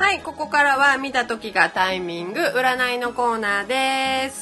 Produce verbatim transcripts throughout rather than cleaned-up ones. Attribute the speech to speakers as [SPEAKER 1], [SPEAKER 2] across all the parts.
[SPEAKER 1] はい、ここからは見た時がタイミング占いのコーナーです。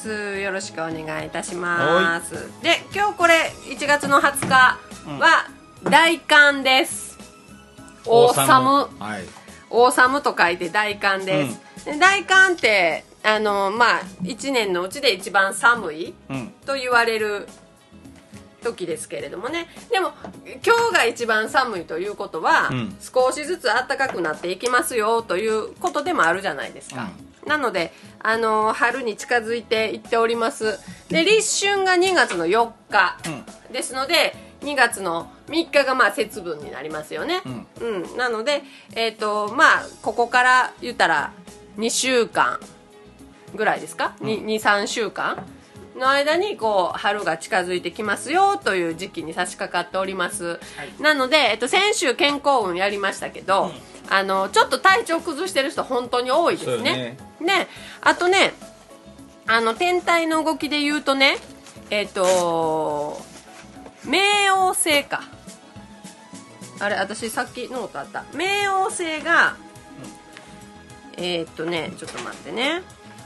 [SPEAKER 1] よろしくお願いいたします。で、今日これいちがつのはつかは大寒です。オーサム、はい、オーサムと書いて大寒です。うん、で大寒ってあのまあいちねんのうちで一番寒いと言われる時ですけれどもね。でも今日が一番寒いということは、うん、少しずつ暖かくなっていきますよということでもあるじゃないですか。うん、なのであの春に近づいていっております。で立春がにがつのよっかですので、にがつのみっかがまあ節分になりますよね。うん、うん、なのでえっとまあここから言ったらにしゅうかんぐらいですか、うん、にさんしゅうかんの間にこう春が近づいてきますよという時期に差し掛かっております。はい、なので、えっと、先週健康運やりましたけど、うん、あのちょっと体調崩してる人本当に多いですね。ね、あとね、あの天体の動きで言うとね、えっと冥王星か、あれ私さっきノートあった。冥王星が、うん、えー、っとねちょっと待ってね。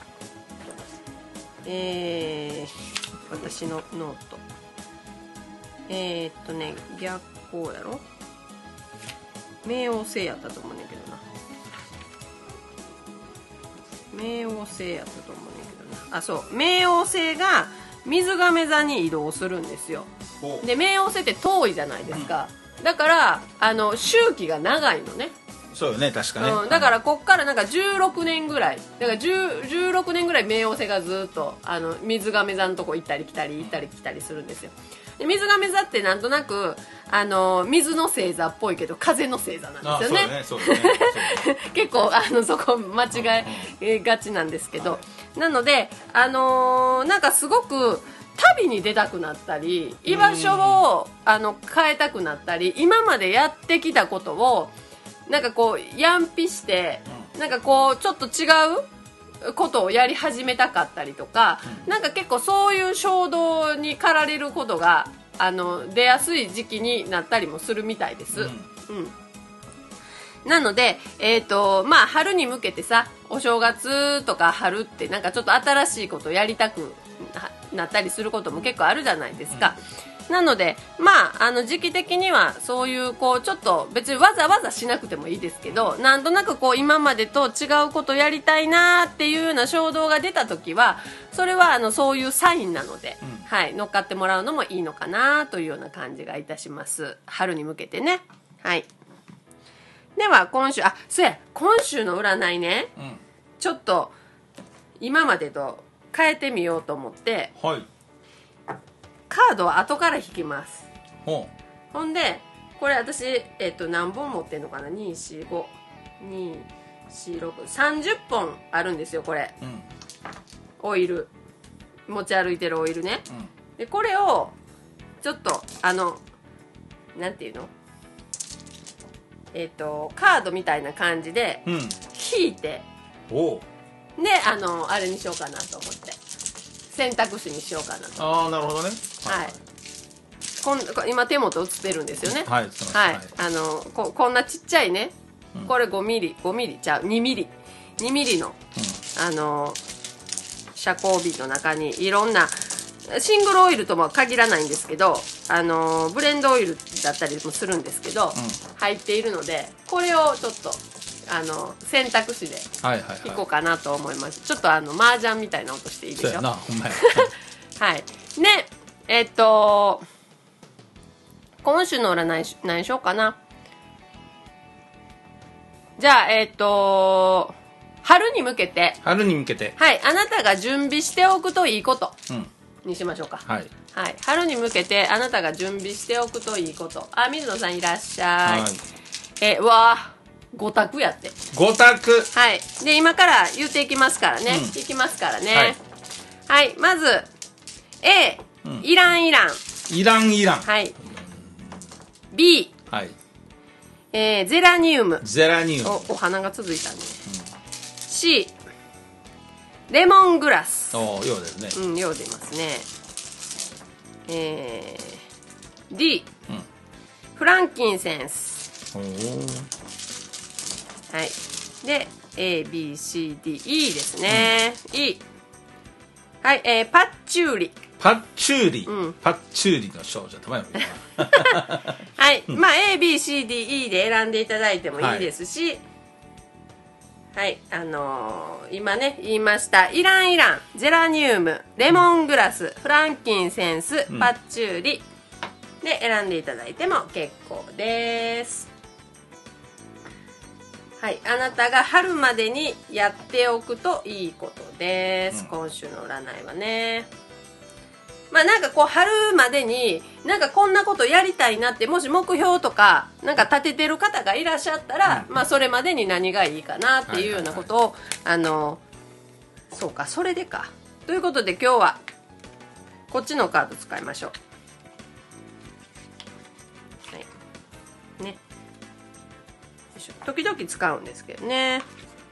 [SPEAKER 1] えー、私のノートえー、っとね逆光やろ。冥王星やったと思うねんけどな。冥王星やったと思うねんけどな。あ、そう、冥王星が水亀座に移動するんですよ。で冥王星って遠いじゃないですか。だからあの周期が長いのね。
[SPEAKER 2] そうよね、確かね。
[SPEAKER 1] うん、だからこっからなんかじゅうろくねんぐらいだからじゅう、じゅうろくねんぐらい冥王星がずっとあの水亀座のとこ行ったり来たり行ったり来たりするんですよ。で水亀座ってなんとなくあの水の星座っぽいけど風の星座なんですよね。結構あのそこ間違えがちなんですけど、なのであのー、なんかすごく旅に出たくなったり居場所をあの変えたくなったり、今までやってきたことをなんかこうやんぴして、なんかこうちょっと違うことをやり始めたかったりとか、なんか結構そういう衝動に駆られることがあの出やすい時期になったりもするみたいです。うん、うん、なので、えーとまあ、春に向けてさ、お正月とか春ってなんかちょっと新しいことをやりたくなったりすることも結構あるじゃないですか。うん、なので、まあ、あの時期的にはそういうこうちょっと別にわざわざしなくてもいいですけど、なんとなくこう今までと違うことやりたいなっていうような衝動が出た時は、それはあのそういうサインなので、うん、はい、乗っかってもらうのもいいのかなというような感じがいたします。春に向けてね。はい。では今週、あ、そうや、今週の占いね、うん、ちょっと今までと変えてみようと思って、はい、カードは後から引きます。ほう。ほんでこれ私、えっと、何本持ってんのかな。に、よん、ご、に、よん、ろく、さんじゅっぽんあるんですよこれ、うん、オイル持ち歩いてるオイルね、うん、でこれをちょっとあのなんていうの、えっとカードみたいな感じで引いて、うん、おであのあれにしようかなと思って選択肢にしようかなと。
[SPEAKER 2] ああ、なるほどね。
[SPEAKER 1] はい、こん今手元映ってるんですよね。はい、はい、あの こ, こんなちっちゃいね、うん、これごミリごミリちゃうにミリにミリの、うん、あの遮光瓶の中にいろんなシングルオイルとも限らないんですけど、あのブレンドオイルだったりもするんですけど、うん、入っているので、これをちょっとあの選択肢でいこうかなと思います。ちょっとあの麻雀みたいな音していいでしょ。そうやな、ほんまや。はい。ね、えっと今週の占い何しようかな。じゃあえっと春に向けて
[SPEAKER 2] 春に向けて、
[SPEAKER 1] はい、あなたが準備しておくといいことにしましょうか。はい、はい、春に向けてあなたが準備しておくといいこと。あ、水野さんいらっしゃい。はい、えうわご択やって。
[SPEAKER 2] ご択。
[SPEAKER 1] はい。で今から言っていきますからね、うん、いきますからね。はい、はい、まず A、うん、イランイラン
[SPEAKER 2] イランイラン。
[SPEAKER 1] はい。 B、はい、えー、ゼラニウム
[SPEAKER 2] ゼラニウム。
[SPEAKER 1] お, お花が続いたね、うん、C、 レモングラス。
[SPEAKER 2] おー、ようですね。
[SPEAKER 1] うん、よう出ますね。えー、D、うん、フランキンセンス。おー、はい。 で エービーシーディーイー ですね、うん、E はい、えー、パッチューリ
[SPEAKER 2] パッチューリ、
[SPEAKER 1] うん、
[SPEAKER 2] パッチューリの少女たまや
[SPEAKER 1] はい、まあ エービーシーディーイー で選んでいただいてもいいですし、はいはい、あのー、今ね言いましたイランイラン、ゼラニウム、レモングラス、フランキンセンス、パッチューリで選んでいただいても結構です。はい、あなたが春までにやっておくといいことです、うん、今週の占いはね。まあなんかこう春までになんかこんなことやりたいなってもし目標とかなんか立ててる方がいらっしゃったら、うん、まあそれまでに何がいいかなっていうようなことを、はいはいはい、あのそうかそれでかということで今日はこっちのカード使いましょう。はいね、よいしょ、時々使うんですけどね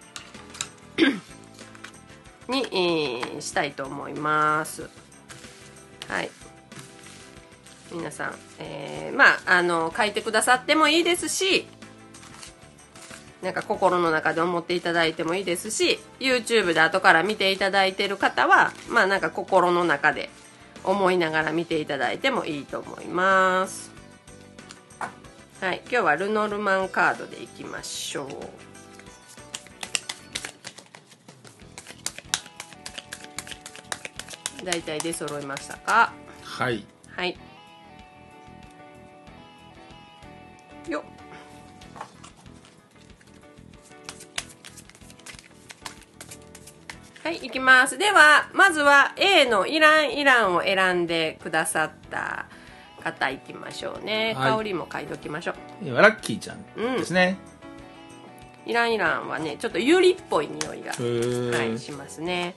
[SPEAKER 1] に、えー、したいと思います。はい、皆さん、えー、まああの書いてくださってもいいですし、なんか心の中で思っていただいてもいいですし、 YouTube で後から見ていただいている方はまあなんか心の中で思いながら見ていただいてもいいと思います。はい、今日はルノルマンカードでいきましょう。だいたい出揃いましたか？
[SPEAKER 2] はい
[SPEAKER 1] はいよっ、はい、いきます。ではまずは A のイランイランを選んでくださった方いきましょうね、はい、香りも嗅いどきましょう。
[SPEAKER 2] ラッキーちゃんですね、
[SPEAKER 1] うん、イランイランはねちょっとユリっぽい匂いが、はい、しますね。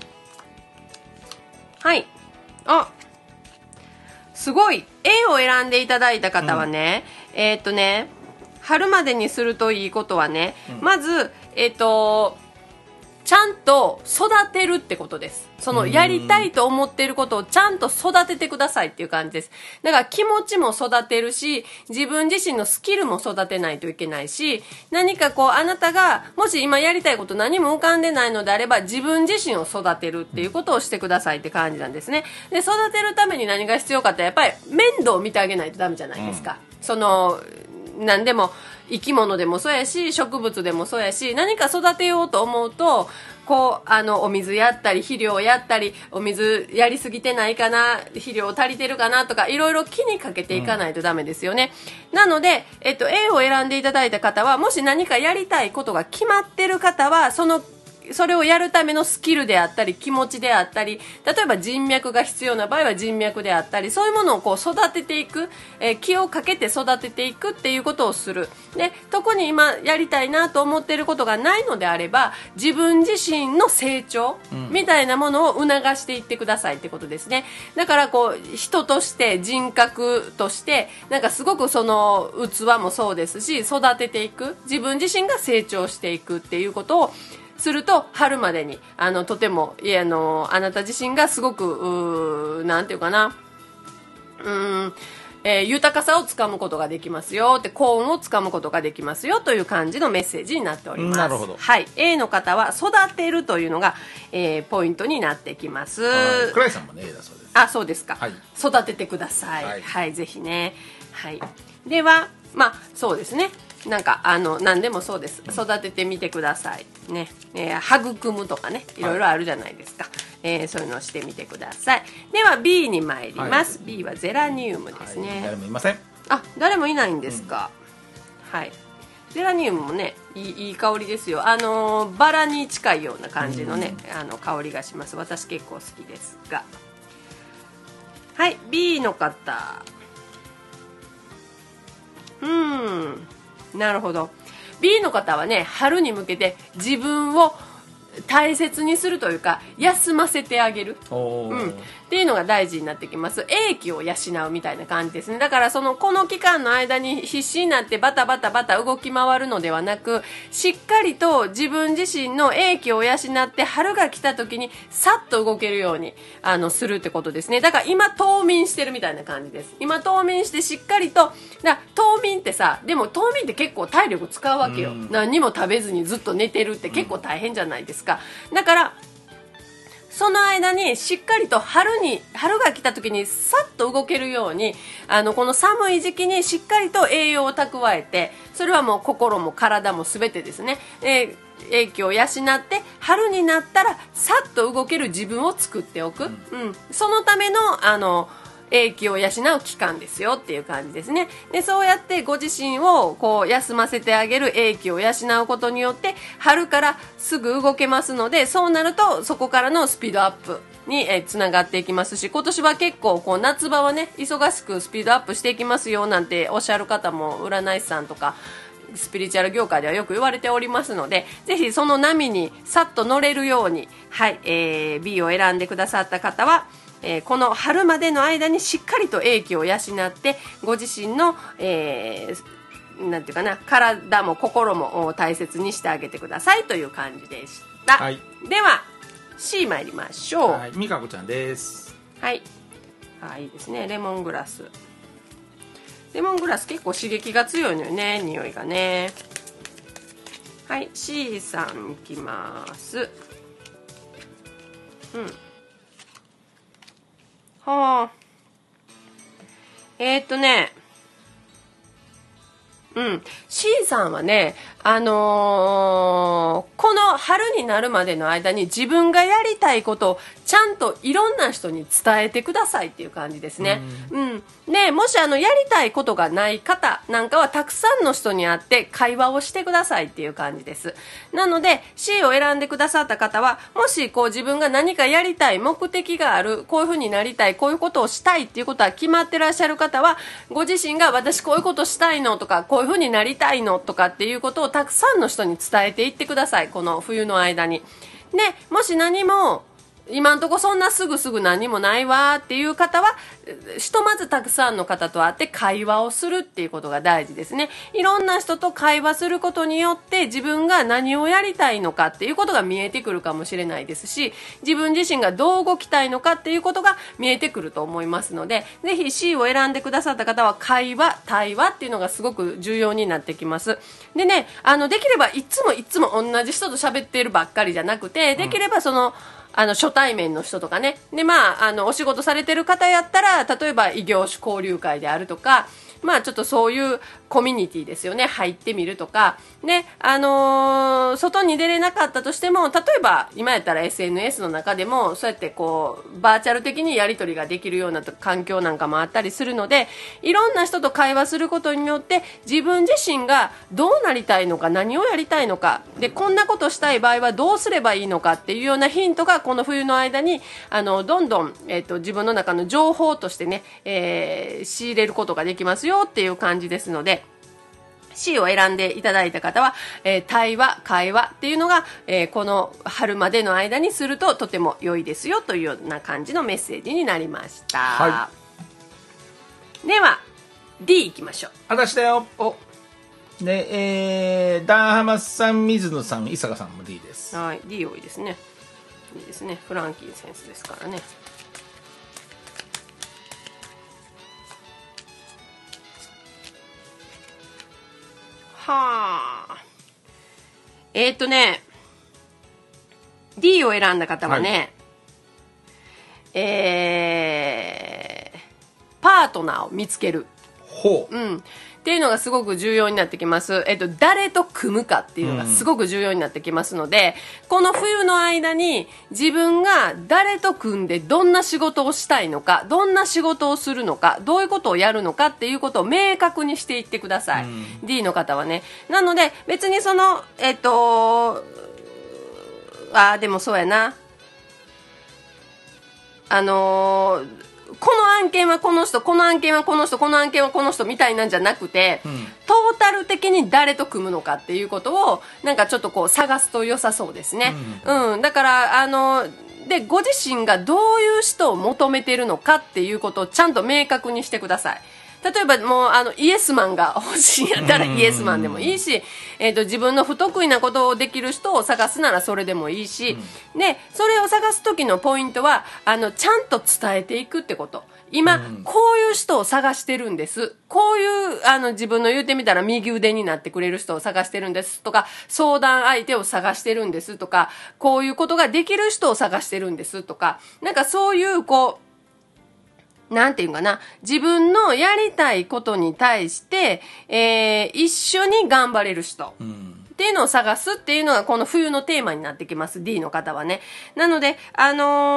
[SPEAKER 1] はい、あ、すごい A を選んでいただいた方はね、うん、えーっとね春までにするといいことはね、うん、まずえーっとちゃんと育てるってことです。そのやりたいと思っていることをちゃんと育ててくださいっていう感じです。だから気持ちも育てるし、自分自身のスキルも育てないといけないし、何かこうあなたがもし今やりたいこと何も浮かんでないのであれば自分自身を育てるっていうことをしてくださいって感じなんですね。で、育てるために何が必要かってやっぱり面倒を見てあげないとダメじゃないですか。うん、その何でも生き物でもそうやし植物でもそうやし、何か育てようと思うとこうあのお水やったり肥料やったり、お水やりすぎてないかな、肥料足りてるかなとかいろいろ気にかけていかないとダメですよね、うん、なので、えっと、A を選んでいただいた方はもし何かやりたいことが決まってる方はそのそれをやるためのスキルであったり気持ちであったり、例えば人脈が必要な場合は人脈であったり、そういうものをこう育てていく、えー、気をかけて育てていくっていうことをする。で、特に今やりたいなと思っていることがないのであれば自分自身の成長みたいなものを促していってくださいってことですね。だからこう人として人格としてなんかすごくその器もそうですし、育てていく、自分自身が成長していくっていうことをすると春までにあのとてもいやあのあなた自身がすごくうなんていうかなうーん、えー、豊かさをつかむことができますよって幸運をつかむことができますよという感じのメッセージになっております。
[SPEAKER 2] なるほど。
[SPEAKER 1] はい、A の方は育てるというのが、えー、ポイントになってきます。
[SPEAKER 2] 倉井さんもね A だそうです。
[SPEAKER 1] あ、そうですか、
[SPEAKER 2] はい、
[SPEAKER 1] 育ててください。はい、はい、ぜひね。はい、ではまあそうですね、なんかあの何でもそうです、育ててみてくださいね、えー、育むとかねいろいろあるじゃないですか、はい、えー、そういうのをしてみてください。では B に参ります、はい、B はゼラニウムですね、
[SPEAKER 2] はい、誰もいません。
[SPEAKER 1] あ、誰もいないんですか、うん、はい、ゼラニウムもねいい、いい香りですよ。あのー、バラに近いような感じのね、うん、あの香りがします。私結構好きですが、はい、 B の方、うーん、なるほど。 B の方はね春に向けて自分を大切にするというか休ませてあげる、うん、 っていうのが大事になってきます。英気を養うみたいな感じですね。だからそのこの期間の間に必死になってバタバタバタ動き回るのではなく、しっかりと自分自身の英気を養って春が来た時にさっと動けるようにあのするってことですね。だから今冬眠してるみたいな感じです。今冬眠してしっかりと、だ冬眠ってさ、でも冬眠って結構体力使うわけよ。何にも食べずにずっと寝てるって結構大変じゃないですか。だからその間にしっかりと春に春が来た時にさっと動けるように、あのこの寒い時期にしっかりと栄養を蓄えて、それはもう心も体も全てですね、えー英気を養って春になったらさっと動ける自分を作っておく、うん、そのためのあの英気を養う期間ですよっていう感じですね。でそうやってご自身をこう休ませてあげる、英気を養うことによって春からすぐ動けますので、そうなるとそこからのスピードアップにえつながっていきますし、今年は結構こう夏場はね忙しくスピードアップしていきますよなんておっしゃる方も占い師さんとかスピリチュアル業界ではよく言われておりますので、ぜひその波にさっと乗れるように、はい、えー、B を選んでくださった方は、えー、この春までの間にしっかりと英気を養ってご自身の、えー、なんていうかな、体も心も大切にしてあげてくださいという感じでした、はい、では C 参りましょう。
[SPEAKER 2] はい、みかこちゃんです。
[SPEAKER 1] はい、あ、いいですね。レモングラス、レモングラス結構刺激が強いのよね、匂いがね。はい、 C さんいきます。うん、はあ、えー、っとねうん、C さんはね、あのー、この春になるまでの間に自分がやりたいことをちゃんといろんな人に伝えてくださいっていう感じですね。うん、うん、でもしあのやりたいことがない方なんかはたくさんの人に会って会話をしてくださいっていう感じです。なので C を選んでくださった方は、もしこう自分が何かやりたい目的がある、こういうふうになりたい、こういうことをしたいっていうことは決まってらっしゃる方は、ご自身が私こういうことしたいのとか、こういうふうになりたいのとかっていうことをたくさんの人に伝えていってください、この冬の間に。でもし何も今んとこそんなすぐすぐ何もないわっていう方は、ひとまずたくさんの方と会って会話をするっていうことが大事ですね。いろんな人と会話することによって自分が何をやりたいのかっていうことが見えてくるかもしれないですし、自分自身がどう動きたいのかっていうことが見えてくると思いますので、ぜひ C を選んでくださった方は会話、対話っていうのがすごく重要になってきます。でね、あのできればいつもいつも同じ人と喋っているばっかりじゃなくて、できればその、うん、あの初対面の人とかね、でまああのお仕事されてる方やったら、例えば異業種交流会であるとか、まあちょっとそういうコミュニティですよね、入ってみるとかね、あのー、外に出れなかったとしても、例えば今やったら エスエヌエス の中でもそうやってこうバーチャル的にやり取りができるような環境なんかもあったりするので、いろんな人と会話することによって自分自身がどうなりたいのか、何をやりたいのかで、こんなことしたい場合はどうすればいいのかっていうようなヒントがこの冬の間にあのどんどん、えーと、自分の中の情報としてね、えー、仕入れることができますよっていう感じですので、C を選んでいただいた方は、えー、対話、会話っていうのが、えー、この春までの間にするととても良いですよというような感じのメッセージになりました、はい、では D いきましょう。
[SPEAKER 2] 私だよ。おで、えー、ダーハマさん、水野さん、伊坂さんも D です。
[SPEAKER 1] はい、 D 多いですね。いいですね、フランキーセンスですからね。はあ、えー、っとね D を選んだ方はね、はい、えー、パートナーを見つける。
[SPEAKER 2] ほう、
[SPEAKER 1] うん、っていうのがすごく重要になってきます。えっと、誰と組むかっていうのがすごく重要になってきますので、うん、この冬の間に自分が誰と組んでどんな仕事をしたいのか、どんな仕事をするのか、どういうことをやるのかっていうことを明確にしていってください、うん、D の方はね。なので別にそのえっとあでもそうやな、あのーこの案件はこの人、この案件はこの人、この案件はこの人みたいなんじゃなくて、うん、トータル的に誰と組むのかっていうことをなんかちょっとこう探すと良さそうですね、うん、うん、だからあのでご自身がどういう人を求めてるのかっていうことをちゃんと明確にしてください。例えばもうあのイエスマンが欲しいんやったらイエスマンでもいいし、えー、と自分の不得意なことをできる人を探すならそれでもいいし、うん、でそれを探す時のポイントはあのちゃんと伝えていくってこと。今、うん、こういう人を探してるんです、こういうあの自分の言うてみたら右腕になってくれる人を探してるんですとか、相談相手を探してるんですとか、こういうことができる人を探してるんですとか、なんかそういうこうなんていうかな、自分のやりたいことに対して、えー、一緒に頑張れる人、うん、っていうのを探すっていうのがこの冬のテーマになってきます。 D の方はね。なのであ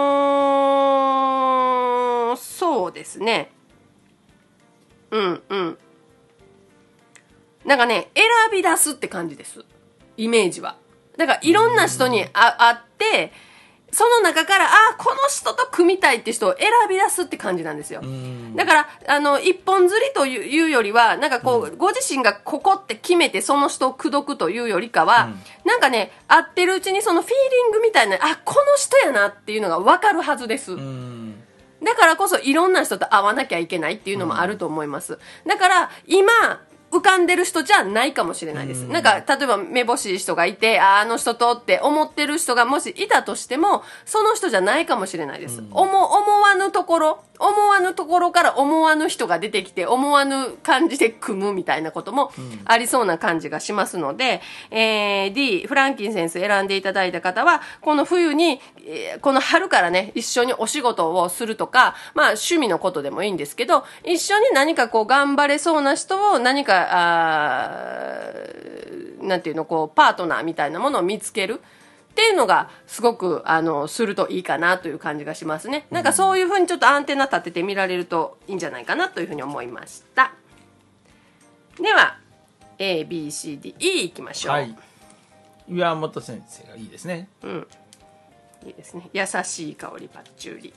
[SPEAKER 1] のー、そうですね、うんうんなんかね、選び出すって感じです、イメージは。だからいろんな人にあ会ってその中から、あ、この人と組みたいって人を選び出すって感じなんですよ。だから、あの、一本釣りというよりは、なんかこう、うん、ご自身がここって決めてその人を口説くというよりかは、うん、なんかね、会ってるうちにそのフィーリングみたいな、あ、この人やなっていうのが分かるはずです。だからこそいろんな人と会わなきゃいけないっていうのもあると思います。だから、今、浮かんでる人じゃないかもしれないです。なんか、例えばめぼしい人がいて、あ、あの人とって思ってる人がもしいたとしても、その人じゃないかもしれないです。思、思わぬところ、思わぬところから思わぬ人が出てきて、思わぬ感じで組むみたいなこともありそうな感じがしますので、えー、D、フランキン先生選んでいただいた方は、この冬に、えー、この春からね、一緒にお仕事をするとか、まあ趣味のことでもいいんですけど、一緒に何かこう頑張れそうな人を何かあなんていうのこうパートナーみたいなものを見つけるっていうのがすごくあのするといいかなという感じがしますね。なんかそういうふうにちょっとアンテナ立てて見られるといいんじゃないかなというふうに思いました。では エービーシーディーイー いきましょう。はい、
[SPEAKER 2] 岩本先生がいいですね。
[SPEAKER 1] うん、いいですね。優しい香りパッチューリ。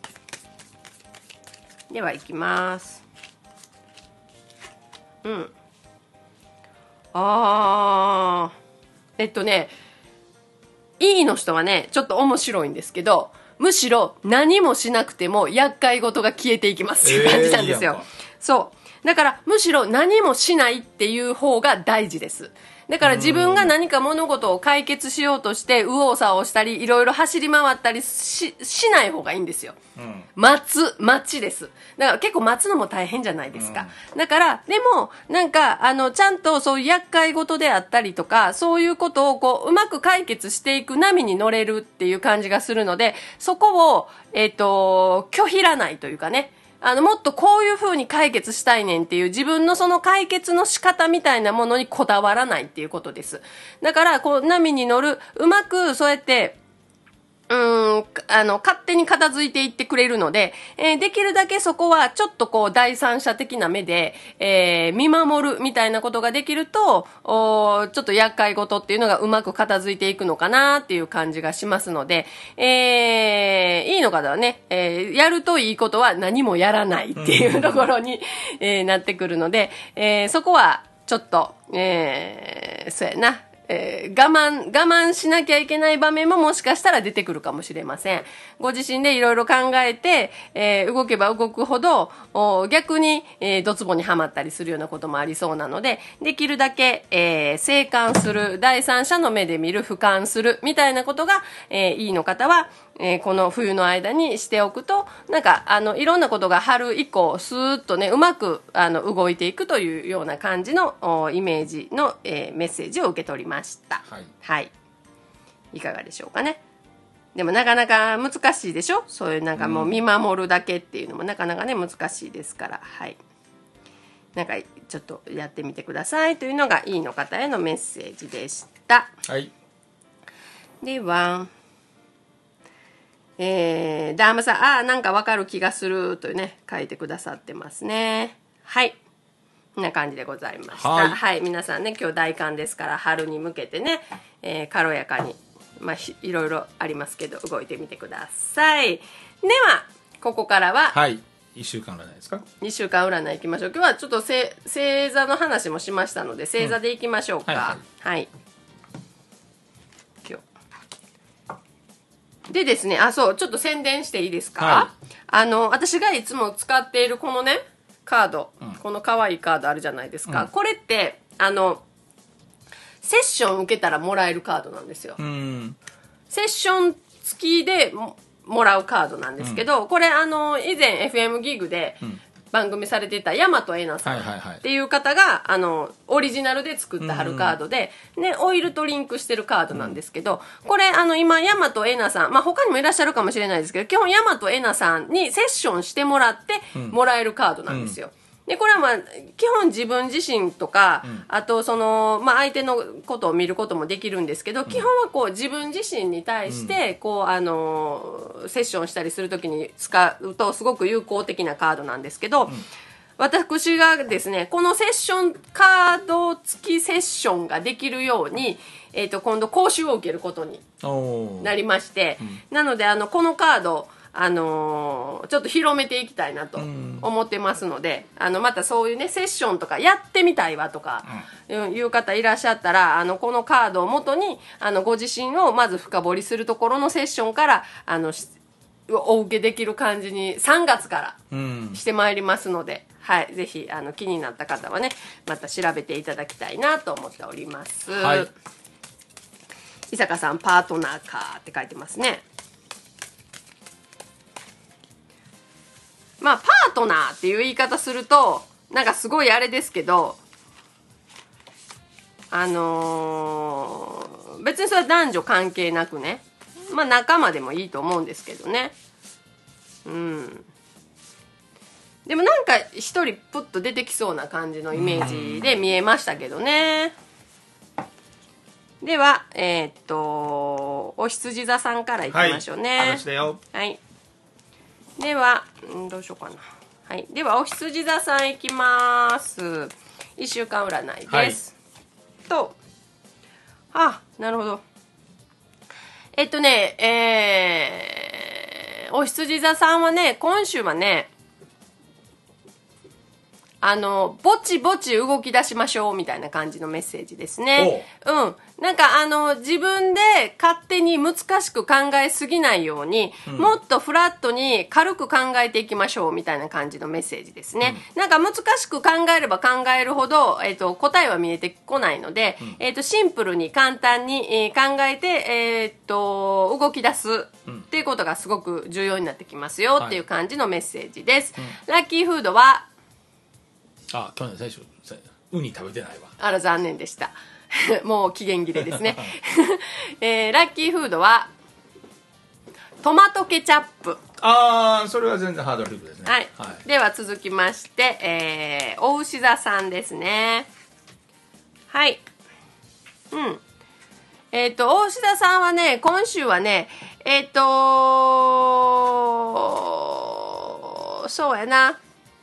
[SPEAKER 1] ではいきます。うん。あー。えっとね、E の人はね、ちょっと面白いんですけど、むしろ何もしなくても厄介事が消えていきますっていう感じなんですよ。えー、そう。だからむしろ何もしないっていう方が大事です。だから自分が何か物事を解決しようとして右往左往したりいろいろ走り回ったり し, しない方がいいんですよ、うん、待つ待ちです。だから結構待つのも大変じゃないですか、うん、だからでもなんかあのちゃんとそういう厄介事であったりとかそういうことをこううまく解決していく波に乗れるっていう感じがするので、そこを、えーと、拒否らないというかね、あのもっとこういう風に解決したいねんっていう自分のその解決の仕方みたいなものにこだわらないっていうことです。だからこう波に乗る、うまくそうやってうーんあの勝手に片付いていってくれるので、えー、できるだけそこはちょっとこう第三者的な目で、えー、見守るみたいなことができるとおちょっと厄介事っていうのがうまく片付いていくのかなっていう感じがしますので、えー、いいのかだね、えー、やるといいことは何もやらないっていうところに、えー、なってくるので、えー、そこはちょっと、えー、そうやなえー、我慢、我慢しなきゃいけない場面ももしかしたら出てくるかもしれません。ご自身でいろいろ考えて、えー、動けば動くほど、逆に、えー、ドツボにはまったりするようなこともありそうなので、できるだけ、えー、静観する、第三者の目で見る、俯瞰する、みたいなことが、えー、いいの方は、えー、この冬の間にしておくと、なんか、あの、いろんなことが春以降、スーッとね、うまく、あの、動いていくというような感じのイメージの、えー、メッセージを受け取りました。はい。はい。いかがでしょうかね。でもなかなか難しいでしょ？そういうなんかもう見守るだけっていうのもなかなかね、難しいですから、はい。なんか、ちょっとやってみてくださいというのが、いいの方へのメッセージでした。はい。では、えー、ダームさん、ああ、なんかわかる気がするというね、書いてくださってますね。はい。こんな感じでございました。はい、はい、皆さんね、今日大寒ですから、春に向けてね、えー、軽やかに、まあ、いろいろありますけど、動いてみてください。では、ここからは、
[SPEAKER 2] はい。いっしゅうかん占いですか？
[SPEAKER 1] にしゅうかん占いいきましょう。今日はちょっと星座の話もしましたので、星座でいきましょうか。うん、はい、はい。 でですね、あ、そう、ちょっと宣伝していいですか、
[SPEAKER 2] は
[SPEAKER 1] あの、私がいつも使っているこのね、カード、
[SPEAKER 2] うん
[SPEAKER 1] この可愛いカードあるじゃないですか。
[SPEAKER 2] うん
[SPEAKER 1] これって、あの、セッション受けたらもらえるカードなんですよ。
[SPEAKER 2] うん
[SPEAKER 1] セッション付きでももらうカードなんですけど、これあの、以前 エフエム ギグで
[SPEAKER 2] ん
[SPEAKER 1] 番組されていた大和えなさん
[SPEAKER 2] はいはいはい
[SPEAKER 1] っていう方が、あの、オリジナルで作ったはるカードで、ね、オイルとリンクしてるカードなんですけど、これあの、今、大和えなさん、まあ、他にもいらっしゃるかもしれないですけど、基本大和えなさんにセッションしてもらってもらえるカードなんですよ。で、これはまあ、基本自分自身とか、
[SPEAKER 2] ん
[SPEAKER 1] あとその、まあ相手のことを見ることもできるんですけど、基本はこう自分自身に対して、こう、あの、セッションしたりするときに使うとすごく有効的なカードなんですけど、私がですね、このセッション、カード付きセッションができるように、えっと、今度講習を受けることに
[SPEAKER 2] おー
[SPEAKER 1] なりまして、なので、あの、このカード、あのーちょっと広めていきたいなと思ってますので、あの、またそういうね、セッションとかやってみたいわとか、うんいう方いらっしゃったら、あの、このカードをもとに、あの、ご自身をまず深掘りするところのセッションから、あの、しお受けできる感じにさんがつから
[SPEAKER 2] うん
[SPEAKER 1] してまいりますので、はい、ぜひ、あの、気になった方はね、また調べていただきたいなと思っております。
[SPEAKER 2] はい
[SPEAKER 1] 伊坂さん、パートナーかって書いてますね。まあ、パートナーっていう言い方すると、なんかすごいあれですけど、あのー別にそれは男女関係なくね、まあ仲間でもいいと思うんですけどね。うん。でもなんか一人プッと出てきそうな感じのイメージで見えましたけどね。では、えーっと、お羊座さんからいきましょうね。
[SPEAKER 2] はい話だよ
[SPEAKER 1] はい。では、んどうしようかな。はい。では、お羊座さんいきます。いっしゅうかん占いです。と、あ、なるほど。えっとね、えー、お羊座さんはね、今週はね、あの、ぼちぼち動き出しましょうみたいな感じのメッセージですね。うん。なんかあの、自分で勝手に難しく考えすぎないように、うん、もっとフラットに軽く考えていきましょうみたいな感じのメッセージですね。うん、なんか難しく考えれば考えるほど、えっと、答えは見えてこないので、うん、えっと、シンプルに簡単に、えー、考えて、えー、っと、動き出すっていうことがすごく重要になってきますよっていう感じのメッセージです。はい、ラッキーフードは、
[SPEAKER 2] あ、去年最初ウニ食べてないわ。
[SPEAKER 1] あら残念でしたもう期限切れですね、えー、ラッキーフードはトマトケチャップ。
[SPEAKER 2] ああ、それは全然ハードル低いですね。
[SPEAKER 1] はい、はい、では続きまして、えー、お牛座さんですね。はい。うんえっ、ー、と、大志田さんはね、今週はね、えっ、ー、とそうやな。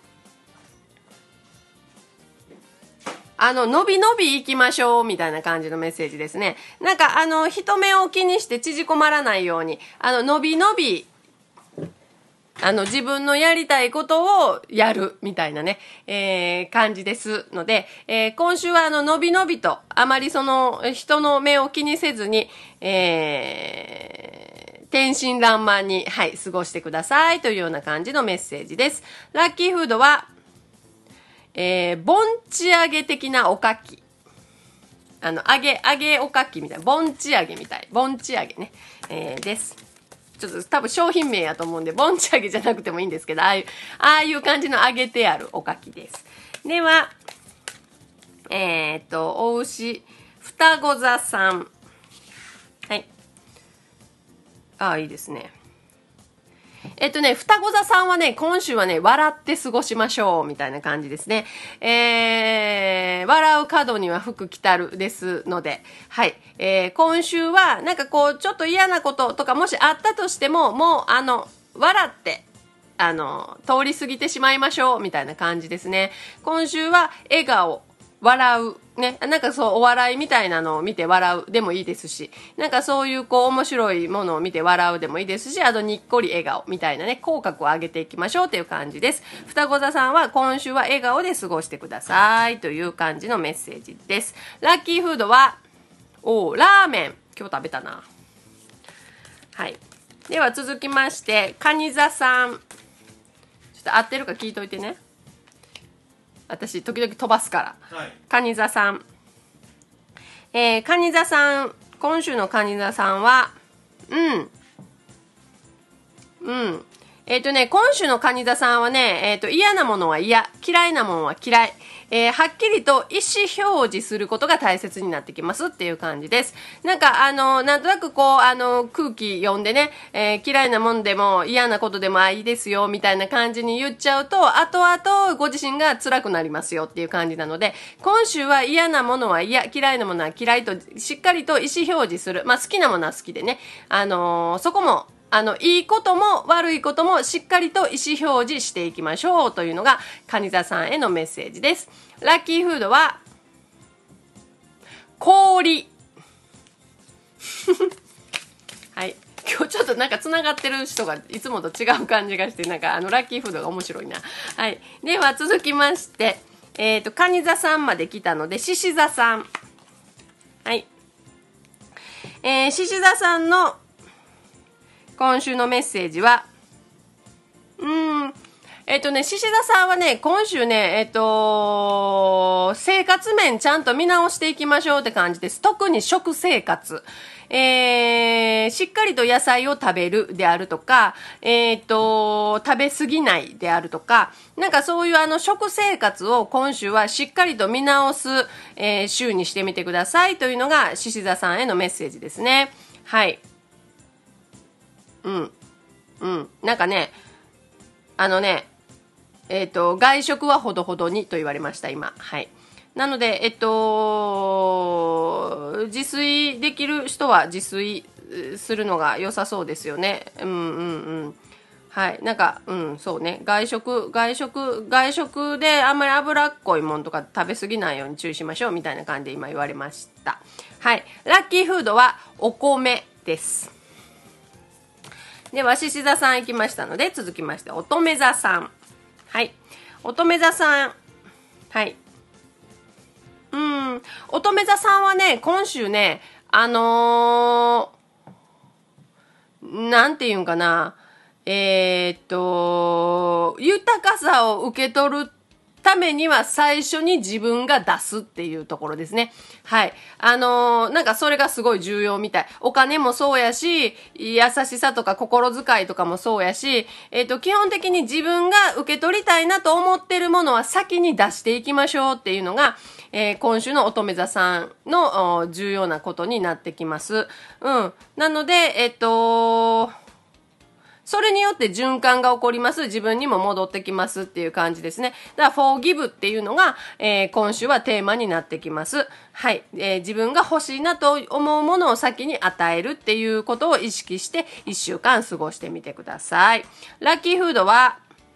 [SPEAKER 1] あの、のびのび行きましょうみたいな感じのメッセージですね。なんか、あの、人目を気にして縮こまらないように、あの、のびのび、あの、自分のやりたいことをやるみたいなね、えー、感じですので、えー、今週はあの、のびのびと、あまりその、人の目を気にせずに、えー、天真爛漫に、はい、過ごしてくださいというような感じのメッセージです。ラッキーフードは、えー、盆地揚げ的なおかき。あの、揚げ、揚げおかきみたいな。盆地揚げみたい。盆地揚げね。えー、です。ちょっと多分商品名やと思うんで、盆地揚げじゃなくてもいいんですけど、ああいう、ああいう感じの揚げてあるおかきです。では、えー、っと、お牛、双子座さん。はい。ああ、いいですね。えっとね、双子座さんはね、今週はね、笑って過ごしましょう、みたいな感じですね。えー、笑う角には福来たるですので、はい。えー、今週は、なんかこう、ちょっと嫌なこととかもしあったとしても、もう、あの、笑って、あの、通り過ぎてしまいましょう、みたいな感じですね。今週は、笑顔、笑う。ね。なんかそう、お笑いみたいなのを見て笑うでもいいですし、なんかそういうこう、面白いものを見て笑うでもいいですし、あとにっこり笑顔みたいなね、口角を上げていきましょうという感じです。双子座さんは今週は笑顔で過ごしてくださいという感じのメッセージです。ラッキーフードは、おー、ラーメン。今日食べたな。はい。 では続きまして、蟹座さん。ちょっと合ってるか聞いといてね。私、時々飛ばすから。はい、蟹座さん。えー、蟹座さん。今週の蟹座さんは、うん。うん。えっ、ー、とね、今週の蟹座さんはね、えっ、ー、と、嫌なものは嫌、嫌いなものは嫌い。えー、はっきりと意思表示することが大切になってきますっていう感じです。なんか、あの、なんとなくこう、あの、空気読んでね、えー、嫌いなもんでも嫌なことでもいいですよ、みたいな感じに言っちゃうと、後々ご自身が辛くなりますよっていう感じなので、今週は嫌なものは嫌、嫌いなものは嫌いと、しっかりと意思表示する。まあ、好きなものは好きでね、あのー、そこも、あの、いいことも悪いこともしっかりと意思表示していきましょうというのが、蟹座さんへのメッセージです。ラッキーフードは、氷。はい。今日ちょっとなんか繋がってる人がいつもと違う感じがして、なんかあの、ラッキーフードが面白いな。はい。では続きまして、えっと、蟹座さんまで来たので、獅子座さん。はい。えー、獅子座さんの、今週のメッセージは、うーん、えっとね、獅子座さんはね、今週ね、えっと、生活面ちゃんと見直していきましょうって感じです。特に食生活。えー、しっかりと野菜を食べるであるとか、えっと、食べ過ぎないであるとか、なんかそういうあの食生活を今週はしっかりと見直す、えー、週にしてみてくださいというのが獅子座さんへのメッセージですね。はい。うん。うん。なんかね、あのね、えっと、外食はほどほどにと言われました、今。はい。なので、えっと、自炊できる人は自炊するのが良さそうですよね。うんうんうん。はい。なんか、うん、そうね。外食、外食、外食であんまり脂っこいもんとか食べ過ぎないように注意しましょうみたいな感じで今言われました。はい。ラッキーフードはお米です。では、獅子座さん行きましたので、続きまして、乙女座さん。はい。乙女座さん。はい。うん。乙女座さんはね、今週ね、あのー、なんていうんかな。えー、っと、豊かさを受け取るためには最初に自分が出すっていうところですね。はい。あのー、なんかそれがすごい重要みたい。お金もそうやし、優しさとか心遣いとかもそうやし、えっと、基本的に自分が受け取りたいなと思ってるものは先に出していきましょうっていうのが、えー、今週の乙女座さんの重要なことになってきます。うん。なので、えっと、それによって循環が起こります。自分にも戻ってきますっていう感じですね。だから、forgive っていうのが、えー、今週はテーマになってきます。はい、えー。自分が欲しいなと思うものを先に与えるっていうことを意識して、いっしゅうかん過ごしてみてください。ラッキーフードは、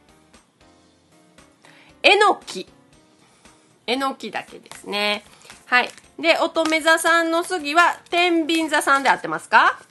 [SPEAKER 1] えのき。えのきだけですね。はい。で、乙女座さんの次は、天秤座さんで合ってますか？はい。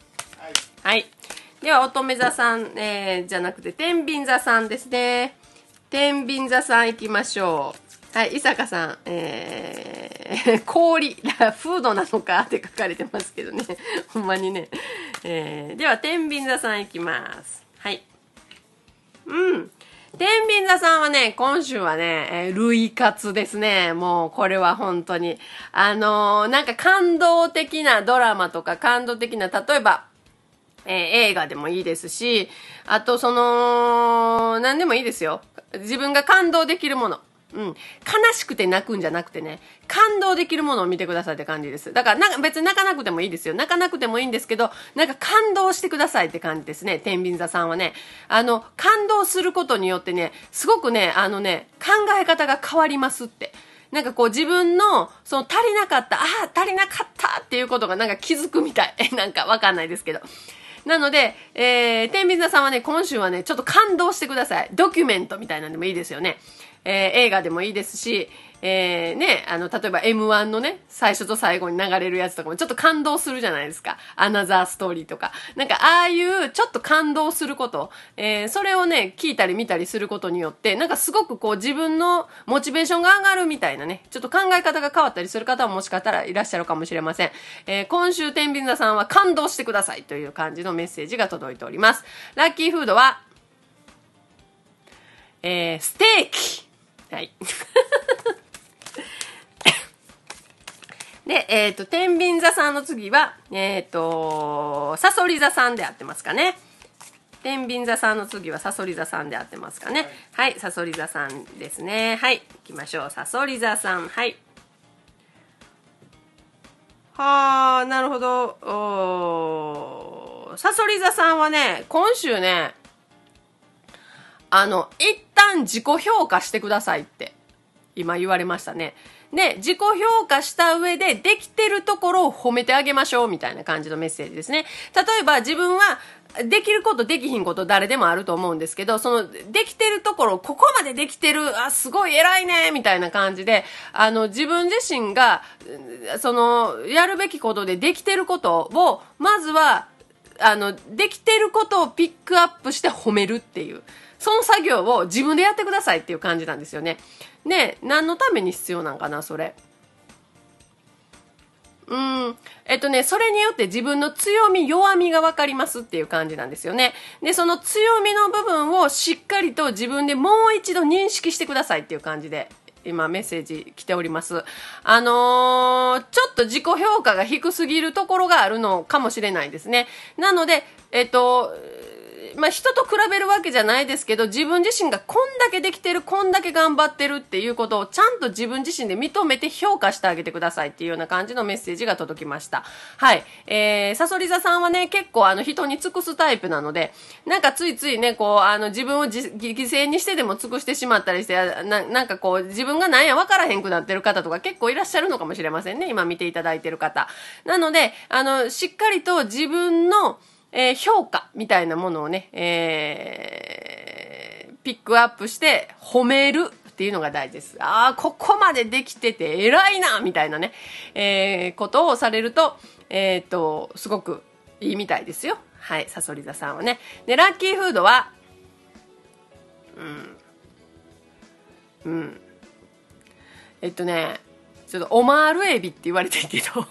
[SPEAKER 1] はい。では、乙女座さん、えー、じゃなくて、天秤座さんですね。天秤座さん行きましょう。はい、伊坂さん、えー、氷、フードなのかって書かれてますけどね。ほんまにね。えー、では、天秤座さん行きます。はい。うん。天秤座さんはね、今週はね、えー、類活ですね。もう、これは本当に。あのー、なんか感動的なドラマとか、感動的な、例えば、えー、映画でもいいですし、あとその、何でもいいですよ。自分が感動できるもの。うん。悲しくて泣くんじゃなくてね、感動できるものを見てくださいって感じです。だから、なんか別に泣かなくてもいいですよ。泣かなくてもいいんですけど、なんか感動してくださいって感じですね。天秤座さんはね。あの、感動することによってね、すごくね、あのね、考え方が変わりますって。なんかこう自分の、その足りなかった、ああ、足りなかったっていうことがなんか気づくみたい。なんかわかんないですけど。なので、えー、天秤座さんはね、今週はね、ちょっと感動してください。ドキュメントみたいなんでもいいですよね。 えー、映画でもいいですし、えー、ね、あの、例えば エムワン のね、最初と最後に流れるやつとかもちょっと感動するじゃないですか。アナザーストーリーとか。なんか、ああいうちょっと感動すること、えー、それをね、聞いたり見たりすることによって、なんかすごくこう自分のモチベーションが上がるみたいなね、ちょっと考え方が変わったりする方ももしかしたらいらっしゃるかもしれません。えー、今週天秤座さんは感動してくださいという感じのメッセージが届いております。ラッキーフードは、えー、ステーキ。はい。で、えっ、ー、と、天秤座さんの次は、えっ、ー、と、サソリ座さんで合ってますかね。天秤座さんの次はサソリ座さんで合ってますかね。はい、サソリ座さんですね。はい、行きましょう。サソリ座さん。はい。はあ、なるほど。おサソリ座さんはね、今週ね、あの、一旦自己評価してくださいって、今言われましたね。で、自己評価した上で、できてるところを褒めてあげましょう、みたいな感じのメッセージですね。例えば、自分は、できること、できひんこと、誰でもあると思うんですけど、その、できてるところ、ここまでできてる、あ、すごい偉いね、みたいな感じで、あの、自分自身が、その、やるべきことでできてることを、まずは、あの、できてることをピックアップして褒めるっていう。その作業を自分でやってくださいっていう感じなんですよね。で、何のために必要なんかな、それ。うん。えっとね、それによって自分の強み、弱みが分かりますっていう感じなんですよね。で、その強みの部分をしっかりと自分でもう一度認識してくださいっていう感じで、今メッセージ来ております。あのー、ちょっと自己評価が低すぎるところがあるのかもしれないですね。なので、えっと、まあ、人と比べるわけじゃないですけど、自分自身がこんだけできてる、こんだけ頑張ってるっていうことをちゃんと自分自身で認めて評価してあげてくださいっていうような感じのメッセージが届きました。はい。えー、サソリ座さんはね、結構あの人に尽くすタイプなので、なんかついついね、こう、あの自分をじ犠牲にしてでも尽くしてしまったりして、な、なんかこう、自分がなんや分からへんくなってる方とか結構いらっしゃるのかもしれませんね。今見ていただいてる方。なので、あの、しっかりと自分のえー、評価みたいなものをね、えー、ピックアップして褒めるっていうのが大事です。ああ、ここまでできてて偉いなみたいなね、えー、ことをされると、えー、っと、すごくいいみたいですよ。はい、サソリ座さんはね。で、ラッキーフードは、うん。うん。えっとね、ちょっとオマールエビって言われてるけど、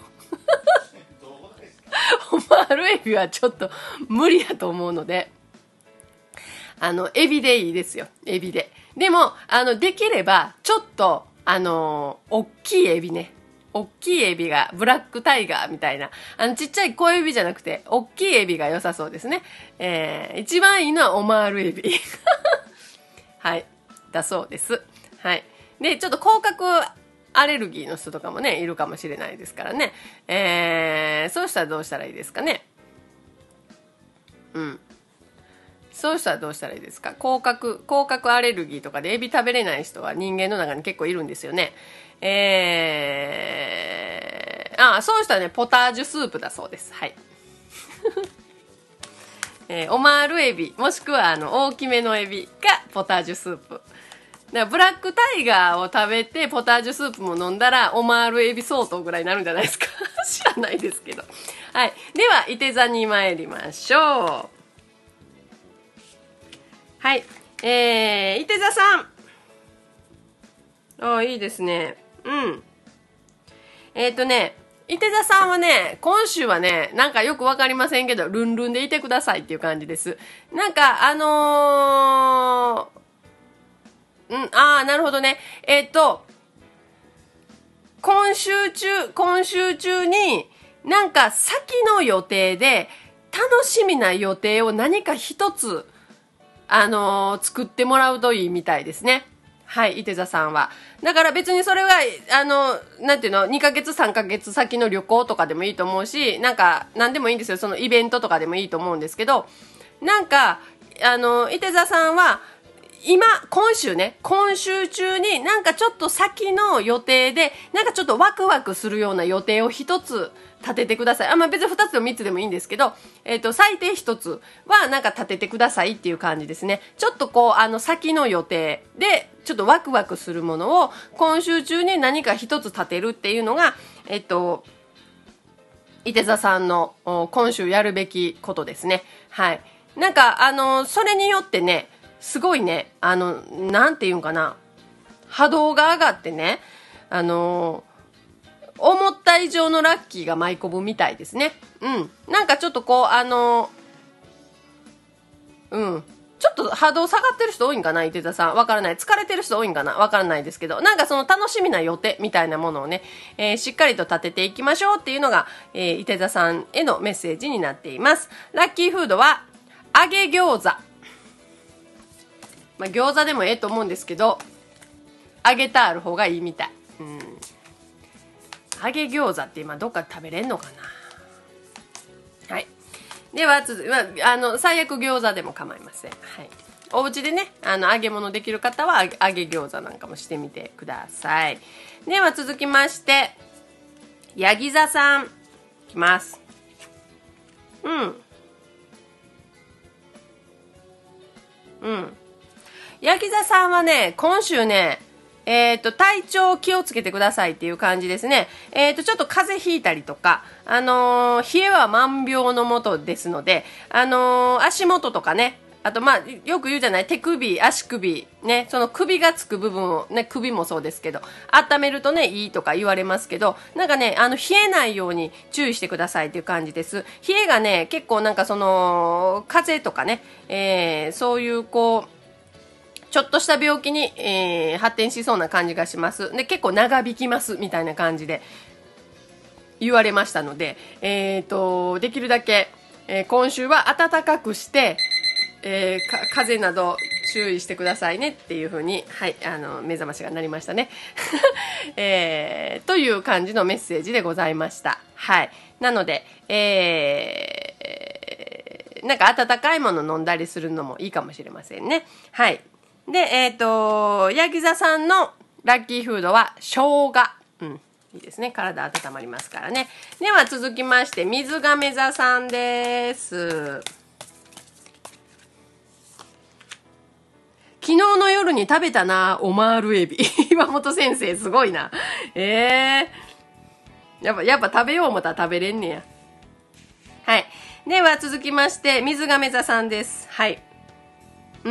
[SPEAKER 1] オマールエビはちょっと無理やと思うので、あの、エビでいいですよ。エビで。でも、あの、できれば、ちょっと、あの、大きいエビね。大きいエビが、ブラックタイガーみたいな。あの、ちっちゃい小エビじゃなくて、大きいエビが良さそうですね。えー、一番いいのはオマールエビ。はい。だそうです。はい。で、ちょっと広角アレルギーの人とかもね、いるかもしれないですからね。えー、そうしたらどうしたらいいですかね。うん。そうしたらどうしたらいいですか。甲殻、甲殻アレルギーとかでエビ食べれない人は人間の中に結構いるんですよね。えー、あ、そうしたらね、ポタージュスープだそうです。はい。えー、オマールエビ、もしくはあの、大きめのエビがポタージュスープ。だからブラックタイガーを食べてポタージュスープも飲んだらオマールエビ相当ぐらいになるんじゃないですか。知らないですけど。はい。では、いて座に参りましょう。はい。えー、いて座さん。ああ、いいですね。うん。えっとね、いて座さんはね、今週はね、なんかよくわかりませんけど、ルンルンでいてくださいっていう感じです。なんか、あのー、うん、ああ、なるほどね。えっと、今週中、今週中に、なんか先の予定で、楽しみな予定を何か一つ、あのー、作ってもらうといいみたいですね。はい、いて座さんは。だから別にそれは、あの、なんていうの、にかげつさんかげつ先の旅行とかでもいいと思うし、なんか、なんでもいいんですよ。そのイベントとかでもいいと思うんですけど、なんか、あの、いて座さんは、 今、今週ね、今週中になんかちょっと先の予定で、なんかちょっとワクワクするような予定を一つ立ててください。あ、まあ別に二つでも三つでもいいんですけど、えっと、最低一つはなんか立ててくださいっていう感じですね。ちょっとこう、あの、先の予定で、ちょっとワクワクするものを今週中に何か一つ立てるっていうのが、えっと、いて座さんの今週やるべきことですね。はい。なんか、あの、それによってね、すごいね、あの、なんていうんかな、波動が上がってね、あの、思った以上のラッキーが舞い込むみたいですね。うん。なんかちょっとこう、あの、うん。ちょっと波動下がってる人多いんかな、伊手座さん。わからない。疲れてる人多いんかな、わからないですけど、なんかその楽しみな予定みたいなものをね、えー、しっかりと立てていきましょうっていうのが、えー、伊手座さんへのメッセージになっています。ラッキーフードは、揚げ餃子。まあ、餃子でもええと思うんですけど、揚げたある方がいいみたい。うん。揚げ餃子って今どっかで食べれんのかな。はい。では続まあ、あの最悪餃子でも構いません。はい。お家でね、あの揚げ物できる方は揚げ、揚げ餃子なんかもしてみてください。では続きまして、ヤギ座さんいきます。うん。うん。ヤギ座さんはね、今週ね、えっと、体調気をつけてくださいっていう感じですね。えっと、ちょっと風邪ひいたりとか、あのー、冷えは万病のもとですので、あのー、足元とかね、あと、まあ、よく言うじゃない、手首、足首、ね、その首がつく部分を、ね、首もそうですけど、温めるとね、いいとか言われますけど、なんかね、あの、冷えないように注意してくださいっていう感じです。冷えがね、結構なんかその、風邪とかね、えー、そういう、こう、ちょっとした病気に、えー、発展しそうな感じがします。で、結構長引きますみたいな感じで言われましたので、えーと、できるだけ、えー、今週は暖かくして、えー、か風邪など注意してくださいねっていう風に、はい、あの、目覚ましが鳴りましたね。えー、という感じのメッセージでございました。はい。なので、えー、なんか温かいもの飲んだりするのもいいかもしれませんね。はい。で、えっと、ヤギ座さんのラッキーフードは生姜。うん。いいですね。体温まりますからね。では続きまして、水亀座さんです。昨日の夜に食べたな、オマールエビ。岩本先生、すごいな。ええー。やっぱ、やっぱ食べよう思ったら食べれんねや。はい。では続きまして、水亀座さんです。はい。うん。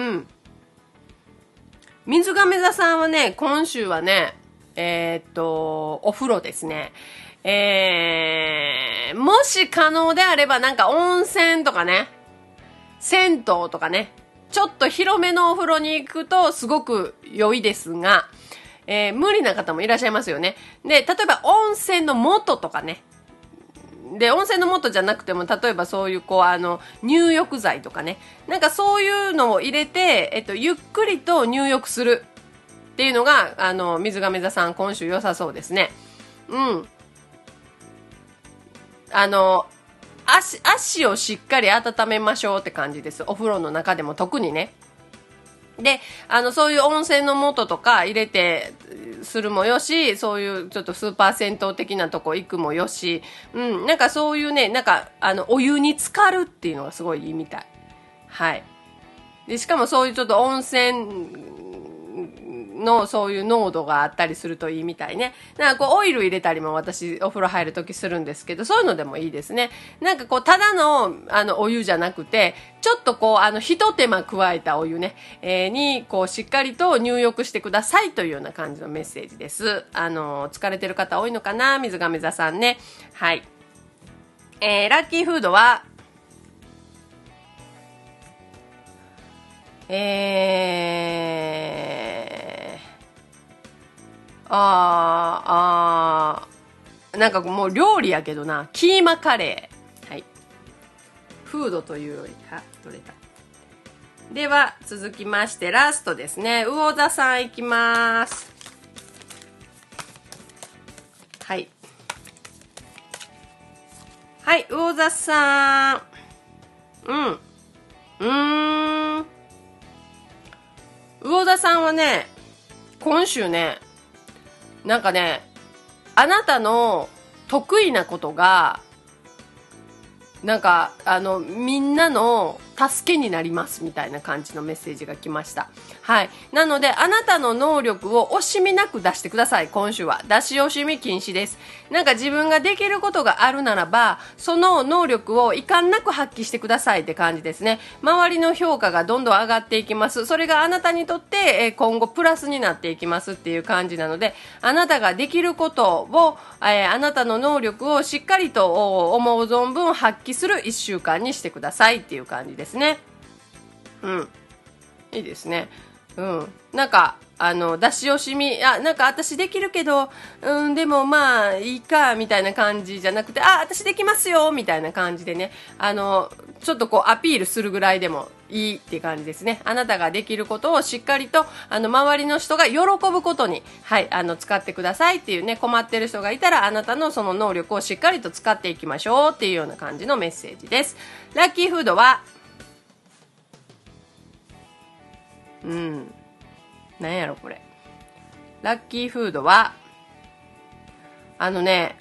[SPEAKER 1] 水亀座さんはね、今週はね、えー、っと、お風呂ですね。えー、もし可能であればなんか温泉とかね、銭湯とかね、ちょっと広めのお風呂に行くとすごく良いですが、えー、無理な方もいらっしゃいますよね。で、例えば温泉の素とかね、で、温泉の素じゃなくても、例えばそういう、こう、あの、入浴剤とかね。なんかそういうのを入れて、えっと、ゆっくりと入浴するっていうのが、あの、水亀座さん、今週良さそうですね。うん。あの、足、足をしっかり温めましょうって感じです。お風呂の中でも特にね。で、あの、そういう温泉の素とか入れてするもよし、そういうちょっとスーパー銭湯的なとこ行くもよし、うん、なんかそういうね、なんか、あの、お湯に浸かるっていうのがすごいいいみたい。はい。で、しかもそういうちょっと温泉のそういう濃度があったりするといいみたいね。なんかこうオイル入れたりも私お風呂入るときするんですけど、そういうのでもいいですね。なんかこうただのあのお湯じゃなくて、ちょっとこうあの一手間加えたお湯ね、えー、にこうしっかりと入浴してくださいというような感じのメッセージです。あの疲れてる方多いのかな、水亀座さんね。はい。えー、ラッキーフードはえー、あー、あー、なんかもう料理やけどな、キーマカレー。はい。フードというより、は、取れた。では、続きまして、ラストですね。魚座さんいきます。はい。はい、魚座さん。うん。うーん。 魚座さんはね、今週ね、なんかね、あなたの得意なことが、なんか、あの、みんなの助けになりますみたいな感じのメッセージが来ました。はい。なので、あなたの能力を惜しみなく出してください、今週は。出し惜しみ禁止です。なんか自分ができることがあるならば、その能力を遺憾なく発揮してくださいって感じですね。周りの評価がどんどん上がっていきます。それがあなたにとって、え今後プラスになっていきますっていう感じなので、あなたができることを、えー、あなたの能力をしっかりと思う存分発揮するいっしゅうかんにしてくださいっていう感じですね。うん。いいですね。うん。なんか、あの、出し惜しみ、あ、なんか私できるけど、うん、でもまあ、いいか、みたいな感じじゃなくて、あ、私できますよ、みたいな感じでね、あの、ちょっとこうアピールするぐらいでもいいって感じですね。あなたができることをしっかりと、あの、周りの人が喜ぶことに、はい、あの、使ってくださいっていうね、困ってる人がいたら、あなたのその能力をしっかりと使っていきましょうっていうような感じのメッセージです。ラッキーフードは、うん。なんやろこれ。ラッキーフードは、あのね、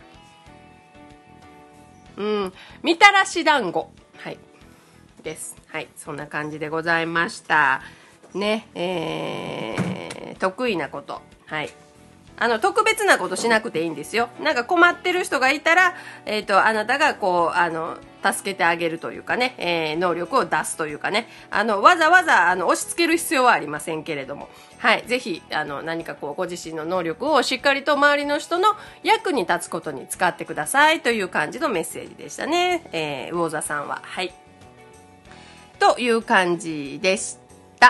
[SPEAKER 1] うん、みたらし団子。はい。です。はい。そんな感じでございました。ね、えー、得意なこと。はい。あの、特別なことしなくていいんですよ。なんか困ってる人がいたら、えっと、あなたがこう、あの、助けてあげるというかね、えー、能力を出すというかね、あの、わざわざ、あの、押し付ける必要はありませんけれども、はい、ぜひ、あの、何かこう、ご自身の能力をしっかりと周りの人の役に立つことに使ってくださいという感じのメッセージでしたね、えー、魚座さんは。はい。という感じでした。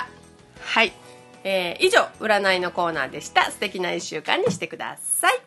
[SPEAKER 1] はい。えー、以上、占いのコーナーでした。素敵ないっしゅうかんにしてください。